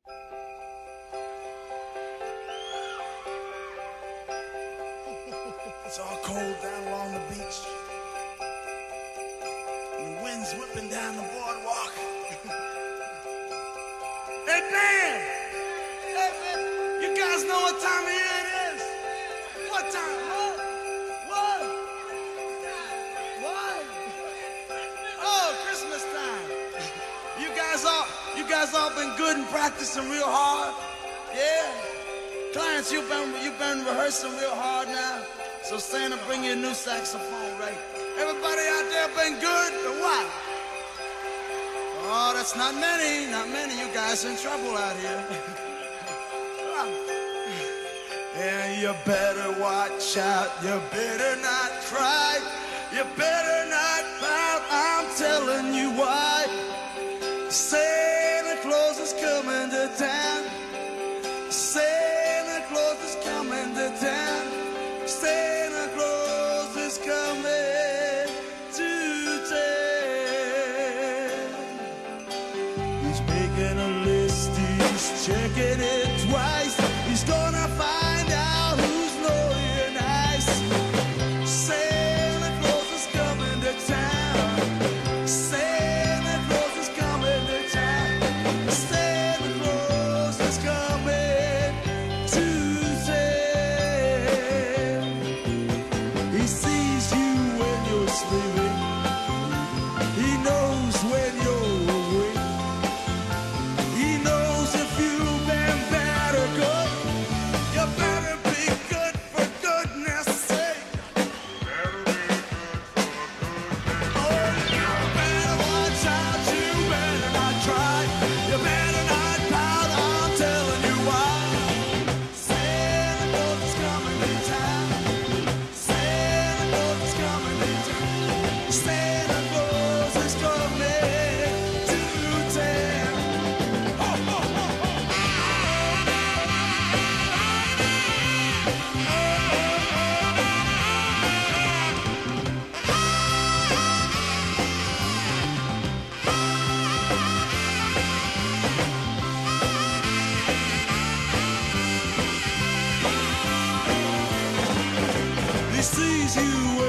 It's all cold down along the beach. And the wind's whipping down the boardwalk. Hey, man! Hey, man! You guys know what time of year it is? What time? What? Oh, Christmas time. You guys all been good and practicing real hard? Yeah? Clients, you've been rehearsing real hard now. So Santa, bring you a new saxophone, right? Everybody out there been good or what? Oh, that's not many. You guys in trouble out here. Yeah, you better watch out. You better not cry. You better not pout. I'm telling you why. Santa Claus is coming to town. Santa Claus is coming to town. Santa Claus is coming to town. He's making a list, he's checking it twice. He's gonna find out who's naughty and nice. Santa Claus is coming to town. Santa Claus is coming to town. Santa Claus is coming to town. He sees you when you're sleeping. He knows when you're awake. He knows if you've been bad or good. You better be good for goodness sake. Oh, you better watch out. You better not try. You better not pout. I'm telling you why. Santa Claus is coming to town. Santa Claus is coming to town. Santa Claus is coming to town. Ho, ho, ho, ho. He sees you